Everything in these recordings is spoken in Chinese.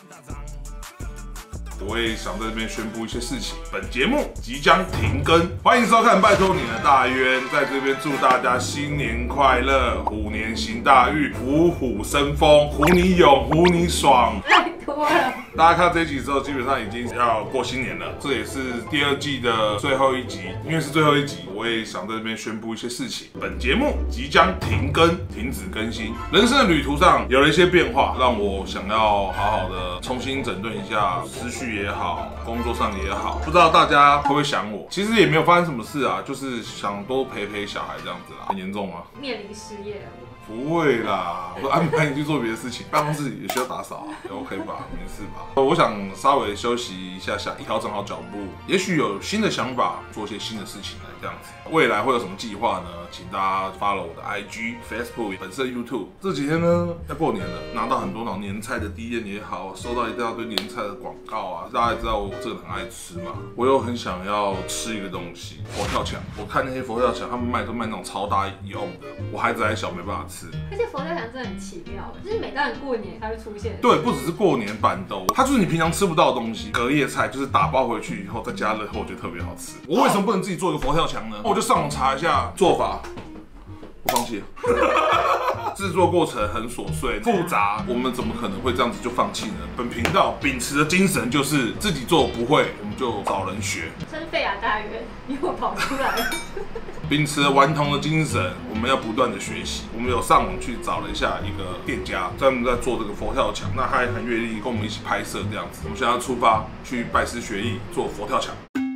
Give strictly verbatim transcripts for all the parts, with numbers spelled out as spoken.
我也想在这边宣布一些事情，本节目即将停更，欢迎收看，拜托你了大渊，在这边祝大家新年快乐，虎年行大运，虎虎生风，虎你勇，虎你爽。 太多了。 大家看到这一集之后，基本上已经要过新年了，这也是第二季的最后一集，因为是最后一集，我也想在这边宣布一些事情，本节目即将停更，停止更新。人生的旅途上有了一些变化，让我想要好好的重新整顿一下思绪也好，工作上也好，不知道大家会不会想我？其实也没有发生什么事啊，就是想多陪陪小孩这样子啦。很严重吗？ 面临失业了。 不会啦，我安排你去做别的事情，办公室也需要打扫啊，也 OK 吧，没事吧？我想稍微休息一下下，调整好脚步，也许有新的想法，做一些新的事情来这样子。未来会有什么计划呢？请大家 follow 我的 I G、Facebook、本身 YouTube。这几天呢，要过年了，拿到很多那种年菜的 D N 也好，收到一大堆年菜的广告啊。大家也知道我这个人很爱吃嘛，我又很想要吃一个东西，佛跳墙。我看那些佛跳墙，他们卖都卖那种超大一瓮的，我孩子还小，没办法吃。 而且佛跳墙真的很奇妙，就是每到你过年才会出现。 对，不只是过年板豆，它就是你平常吃不到的东西。隔夜菜就是打包回去以后再加热后，我觉得特别好吃。我为什么不能自己做一个佛跳墙呢？我就上网查一下做法，我放弃了。制作过程很琐碎复杂，我们怎么可能会这样子就放弃呢？本频道秉持的精神就是自己做不会，我们就找人学。 真费亚大渊，你又跑出来了。 秉持了顽童的精神，我们要不断的学习。我们有上网去找了一下一个店家，专门在做这个佛跳墙，那他也很愿意跟我们一起拍摄这样子。我们现在要出发去拜师学艺，做佛跳墙。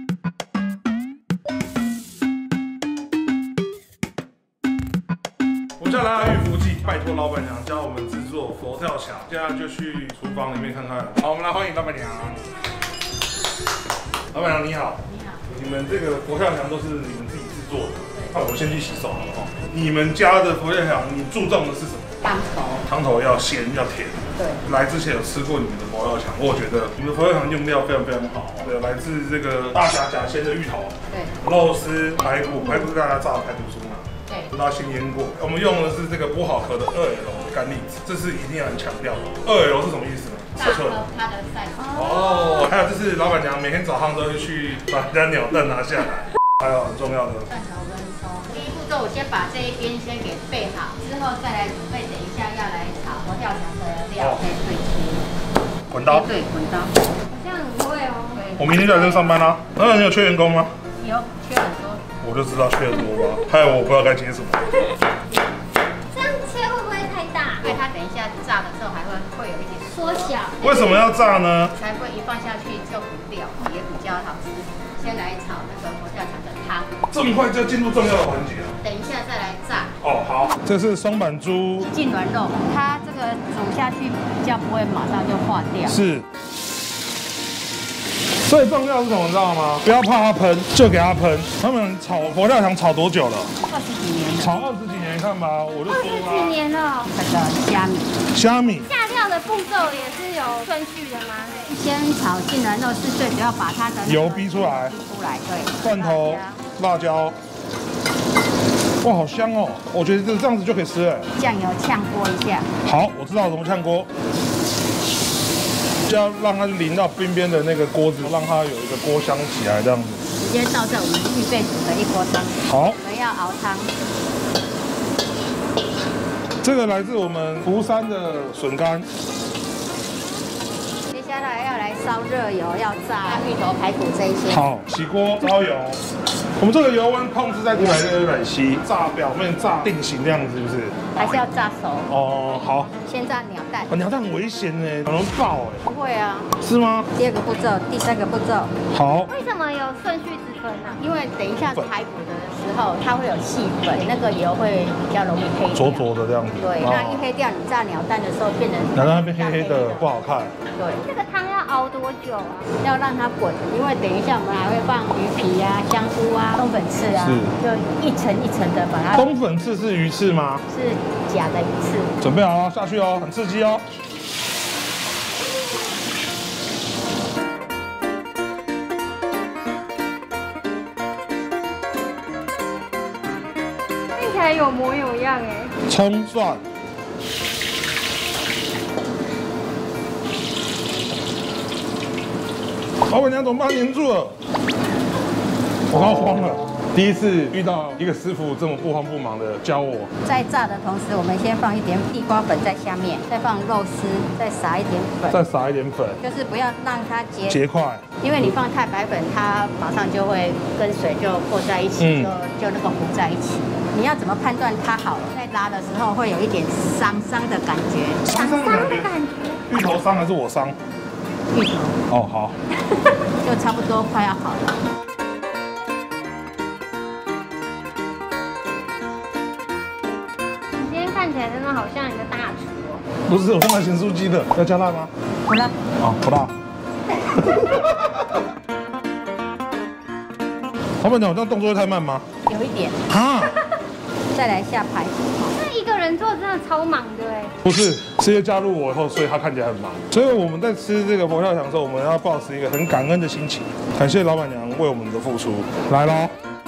我们现在来到玉福记，拜托老板娘教我们制作佛跳墙，现在就去厨房里面看看。好，我们来欢迎老板娘。老板娘你好。 你好。 你们这个佛跳墙都是你们自己制作的？那我先去洗手好了哈。你们家的佛跳墙，你注重的是什么？ 汤头。 汤头要鲜要甜。 对。 来之前有吃过你们的佛跳墙，我觉得你们的佛跳墙用料非常非常好。对，来自这个大甲甲鲜的芋头。对。肉丝、排骨，排骨是大家炸的排骨酥嘛？对。都要先腌过。我们用的是这个剥好壳的二 L 干栗子，这是一定要很强调的。二 L 是什么意思呢？ 大颗它的赛哦，还有就是老板娘每天早上都会去把人家鸟蛋拿下来，还有很重要的蒜头跟葱。第一步骤，我先把这一边先给备好，之后再来准备，等一下要来炒佛跳墙的料，可以对切。 滚刀。 对，滚刀。 好像很会哦。 我明天就来这上班啦。那你有缺员工吗？ 有，缺很多。 我就知道缺很多吧，害我不知道该接什么。 这样切会不会太大？ 因为它等一下炸的时候还会会有一点缩小。 为什么要炸呢？ 才不会一放下去就糊掉，也比较好吃。先来炒那个佛跳墙的汤。 这么快就进入重要的环节了。 等一下再来炸。 哦，好。这是松板猪浸软肉，它这个煮下去比较不会马上就化掉。 是。最重要是什么，你知道吗？不要怕它喷，就给它喷。他们炒佛跳墙炒多久了？ 二十几年了。 炒二十几年，你看吧，我就说二十几年了。 这个虾米。 虾米。 下料的步骤也是有顺序的吗？ 先炒浸软肉是最主要，把它的油逼出来。 逼出来，对。 蒜头、辣椒。哇，好香哦！我觉得这这样子就可以吃了。 酱油炝锅一下。 好，我知道怎么炝锅。要让它淋到边边的那个锅子，让它有一个锅香起来，这样子。 直接倒在我们预备煮的一锅汤。 好， 我们要熬汤。 这个来自我们福山的笋干。 接下来要来烧热油，要炸芋头、排骨这一些。 好，起锅烧油。我们这个油温控制在一百六、一百七，炸表面炸定型这样子，是不是？ 还是要炸熟。 哦，好。 先炸鸟蛋。 哦，鸟蛋很危险呢，很容易爆哎。 不会啊。 是吗？ 第二个步骤，第三个步骤。 好。 为什么有顺序之分呢？ 因为等一下排骨的时候，它会有细粉，那个油会比较容易黑。 浊浊的这样子。 对，那一黑掉，你炸鸟蛋的时候变成鸟蛋变黑黑的，不好看。 对。 这个汤要熬多久啊？ 要让它滚，因为等一下我们还会放鱼皮啊、香菇啊、冬粉刺啊，就一层一层的把它。 冬粉刺是鱼刺吗？ 是假的鱼刺。 准备好了，下去哦，很刺激哦。 看起来有模有样哎。 葱蒜。 老板娘怎么把它粘住了？我刚慌了。第一次遇到一个师傅这么不慌不忙的教我， 在炸的同时，我们先放一点地瓜粉在下面，再放肉丝，再撒一点粉， 再撒一点粉， 就是不要让它结结块， 因为你放太白粉，它马上就会跟水就和在一起，嗯、就就那个糊在一起。你要怎么判断它好了？在拉的时候会有一点伤伤的感觉， 伤伤的感觉。芋头伤还是我伤？ 芋头。 哦，好， 就差不多快要好了。 看起来真的好像一个大厨哦。 不是，我放在咸酥鸡的，要加辣吗？ 不辣。 哦，不辣。老板娘，我这样动作会太慢吗？ 有一点。 啊。 再来下排骨。 那一个人做真的超忙的哎。 不是，是因为加入我以后，所以他看起来很忙。所以我们在吃这个佛跳墙的时候，我们要保持一个很感恩的心情，感谢老板娘为我们的付出。来喽。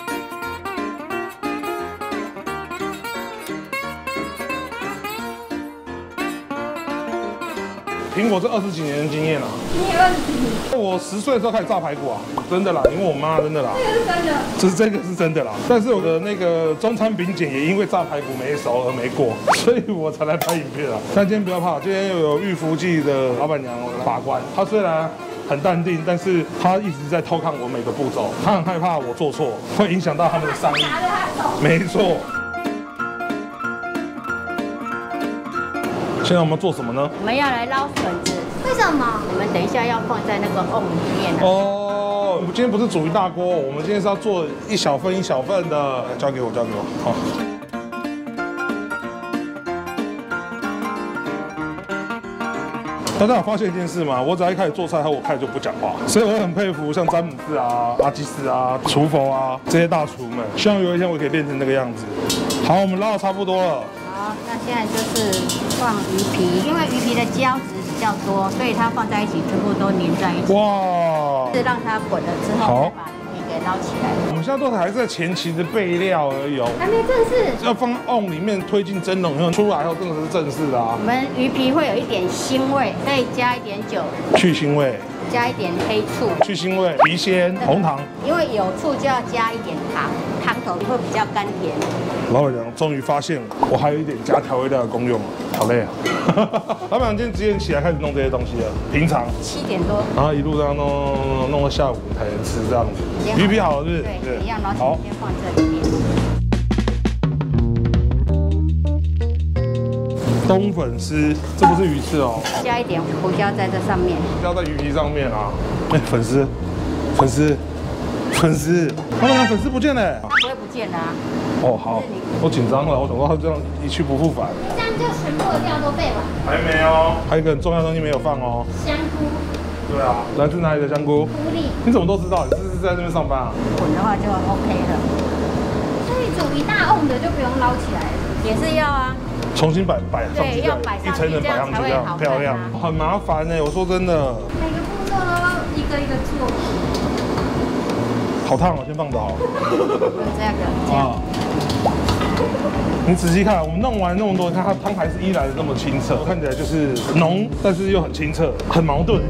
凭我这二十几年的经验啊， 你也二十几年？ 我十岁的时候开始炸排骨啊，真的啦，因为我妈真的啦， 这个是真的， 这是这个是真的啦。但是我的那个中餐饼检也因为炸排骨没熟而没过，所以我才来拍影片啊。但今天不要怕，今天又有御福记的老板娘把关，她虽然很淡定，但是她一直在偷看我每个步骤，她很害怕我做错，会影响到他们的商誉。 拿着她手。 没错。现在我们做什么呢？ 我们要来捞笋子。 为什么？ 我们等一下要放在那个瓮里面啊。 哦，我们今天不是煮一大锅，我们今天是要做一小份一小份的。交给我，交给我。好。大家有发现一件事吗？我只要一开始做菜后，我开始就不讲话，所以我很佩服像詹姆斯啊、阿基斯啊、厨佛啊这些大厨们。希望有一天我可以练成那个样子。好，我们捞的差不多了。 好，那现在就是放鱼皮，因为鱼皮的胶质比较多，所以它放在一起全部都粘在一起。哇！是让它滚了之后，再把鱼皮给捞起来。 我们现在都还是在前期的备料而已哦， 还没正式。 要放瓮里面推进蒸笼以后，出来后真的是正式的啊。 我们鱼皮会有一点腥味，可以加一点酒去腥味。 加一点黑醋， 去腥味，郫县红糖。因为有醋就要加一点糖，汤头会比较甘甜。 老板娘终于发现我还有一点加调味料的功用了，好累啊！老板娘今天几点起来开始弄这些东西了？平常七点多， 然后一路这样弄弄到下午才能吃这样子。鱼皮好了是不是？ 对，一样捞起来先放这里面。 冬粉丝，这不是鱼翅哦， 加一点胡椒在这上面， 胡椒在鱼皮上面啊。哎，粉丝，粉丝，粉丝，老板娘粉丝不见了。 它不会不见了啊。 哦，好，我紧张了，我想说它这样一去不复返。 这样就全部的料都备完。 还没哦，还有一个很重要的东西没有放哦。 香菇。 对啊，来自哪里的香菇？ 狐狸。 你怎么都知道？你是不是在这边上班啊？ 滚的话就 OK 了。 所以煮一大瓮的就不用捞起来了。 也是要啊。 重新摆摆上去， 对，要摆上去，这样才会好漂亮。很麻烦呢，我说真的。 每个步骤都一个一个做。 好烫哦，先放着好了。 这样的啊。 你仔细看，我们弄完那么多，看它汤还是依然那么清澈，看起来就是浓，但是又很清澈，很矛盾。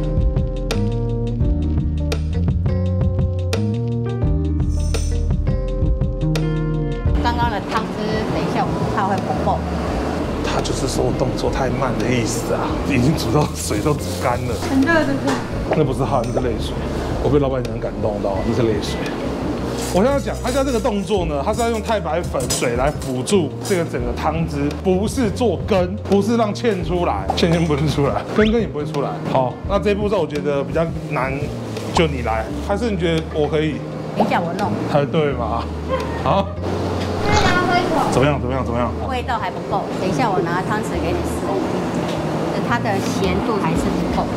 刚刚的汤汁，等一下我怕会不够。 他就是说我动作太慢的意思啊，已经煮到水都煮干了。 很热，对不对？ 那不是汗，那是泪水。我被老板娘感动到，那是泪水。我现在讲，他现在这个动作呢，他是要用太白粉水来辅助这个整个汤汁，不是做羹，不是让芡出来，芡先不能出来，羹羹也不会出来。好，那这一步骤我觉得比较难，就你来，还是你觉得我可以？ 你叫我弄， 才对嘛？好。怎么样？怎么样？怎么样？ 味道还不够，等一下我拿汤匙给你试，它的咸度还是不够。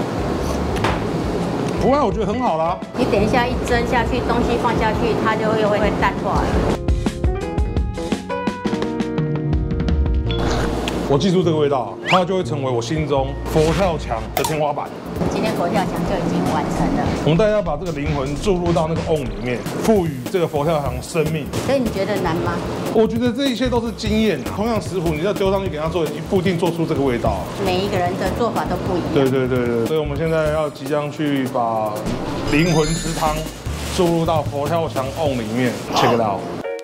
不会，我觉得很好啦。 你等一下一蒸下去，东西放下去，它就会会淡化了。 我记住这个味道，它就会成为我心中佛跳墙的天花板。 今天佛跳墙就已经完成了。 我们大家要把这个灵魂注入到那个瓮里面，赋予这个佛跳墙生命。 所以你觉得难吗？ 我觉得这一切都是经验。同样食谱，你要丢上去给他做，你不一定做出这个味道。 每一个人的做法都不一样。 对对对对，所以我们现在要即将去把灵魂之汤注入到佛跳墙瓮里面 ，check it out。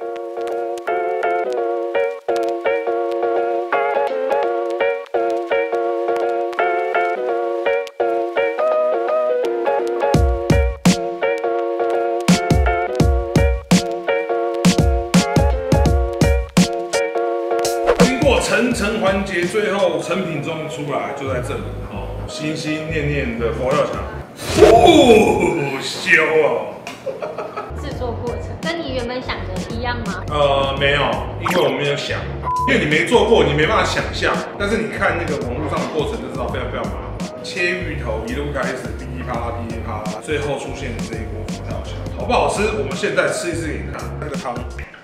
层层环节，最后成品终于出来，就在这里。好，心心念念的佛跳墙，哦，香哦！ 制作过程跟你原本想的一样吗？ 呃，没有，因为我没有想，因为你没做过，你没办法想象。但是你看那个网络上的过程就知道非常非常麻烦。切芋头一路开始噼里啪啦噼里啪啦，最后出现这一锅佛跳墙，好不好吃？我们现在吃一次给你看，那个汤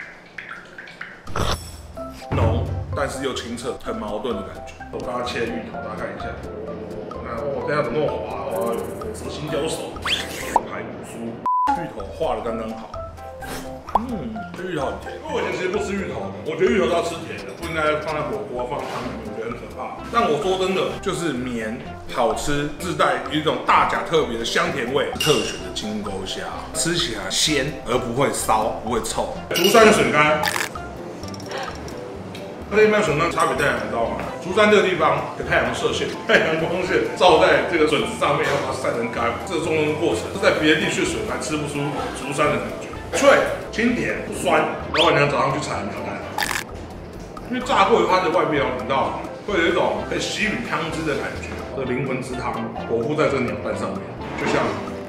浓。但是又清澈，很矛盾的感觉。我帮他切芋头，大家看一下。那我等下怎么那么滑？哦，蛇形交手，排骨酥，芋头化的刚刚好。嗯，这芋头很甜。因为我以前其实不吃芋头的，我觉得芋头都要吃甜的，不应该放在火锅放汤里面，我觉得很可怕。但我说真的，就是绵好吃，自带一种大甲特别的香甜味，特选的金钩虾，吃起来鲜而不会骚，不会臭。竹山的笋干。跟一般笋干差别在哪？你知道吗？竹山这个地方有太阳射线，太阳光线照在这个笋子上面，要把它晒成干。这个种种的过程，是在别的地区的笋干吃不出竹山的感觉，脆、清甜、不酸。老板娘早上去采看看，因为炸过它的外面，你知道吗？会有一种被吸吮汤汁的感觉。这灵魂之汤裹附在这个鸟蛋上面，就像。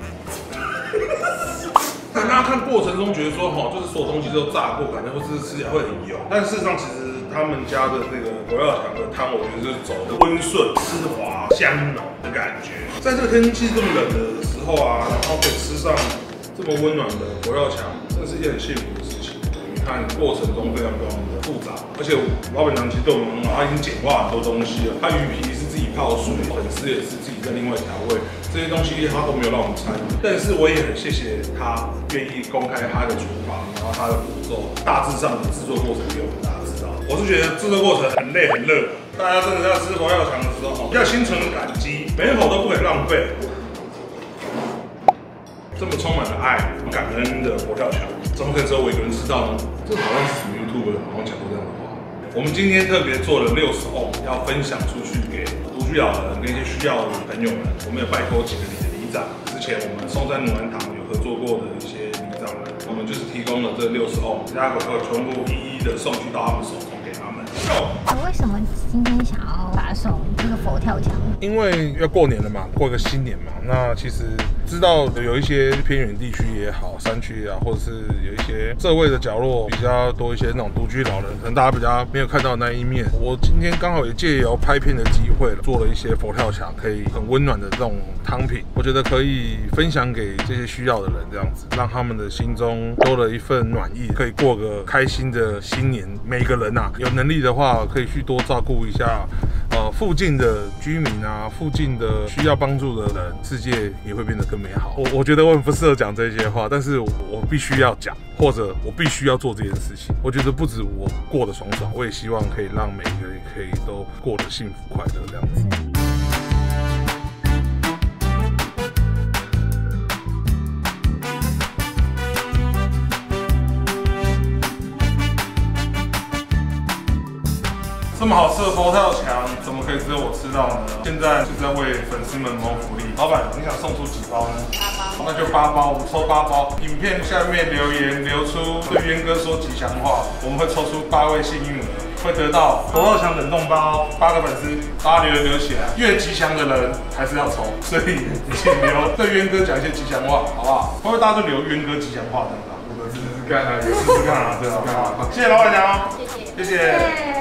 大家看过程中觉得说，哈，就是所有东西都炸过，感觉或是吃起来会很油，但事实上其实。他们家的这个佛跳墙的汤，我觉得是走的温顺、丝滑、香浓的感觉。在这个天气这么冷的时候啊，然后可以吃上这么温暖的佛跳墙，真的是一件很幸福的事情。你看过程中非常非常的复杂，而且老板娘其实对我们很好，她已经简化很多东西了。她鱼皮是自己泡水，粉丝也是自己在另外调味，这些东西她都没有让我们参与。但是我也很谢谢她愿意公开她的厨房，然后她的步骤，大致上的制作过程给我们大家知道。我是觉得制作过程很累很热，大家真的要吃佛跳墙的时候，要心存感激，每一口都不可以浪费。这么充满了爱、感恩的佛跳墙，怎么可以只有我一个人吃到呢？这好像是什么 YouTube 好像讲过这样的话。我们今天特别做了六十瓮，要分享出去给独居老人跟一些需要的朋友们。我们也拜托几个里的里长，之前我们松山农安堂有合作过的一些里长们，我们就是提供了这六十瓮，大家可以全部一一的送去到他们手中给他们。 为什么今天想要发送这个佛跳墙？ 因为要过年了嘛，过个新年嘛。那其实知道有一些偏远地区也好，山区啊，或者是有一些社会的角落比较多一些那种独居老人，可能大家比较没有看到那一面。我今天刚好也借由拍片的机会，做了一些佛跳墙，可以很温暖的这种汤品，我觉得可以分享给这些需要的人，这样子让他们的心中多了一份暖意，可以过个开心的新年。每个人啊，有能力的话，可以去多照顾一下。呃，附近的居民啊，附近的需要帮助的人，世界也会变得更美好。我我觉得我很不适合讲这些话，但是我, 我必须要讲，或者我必须要做这件事情。我觉得不止我过得爽爽，我也希望可以让每一个人可以都过得幸福快乐这样子。这么好吃的佛跳墙，怎么可以只有我吃到呢？现在就是在为粉丝们谋福利。老板，你想送出几包呢？八包。那就八包，我们抽八包。影片下面留言留出对渊哥说吉祥话，我们会抽出八位幸运儿，会得到佛跳墙冷冻包。八个粉丝，大家留言留起来，越吉祥的人还是要抽，所以请留对渊哥讲一些吉祥话，好不好？会不会大家都留渊哥吉祥话这样子？我们试试看啊，试试看啊，对啊。谢谢老板娘， 谢谢， 谢谢。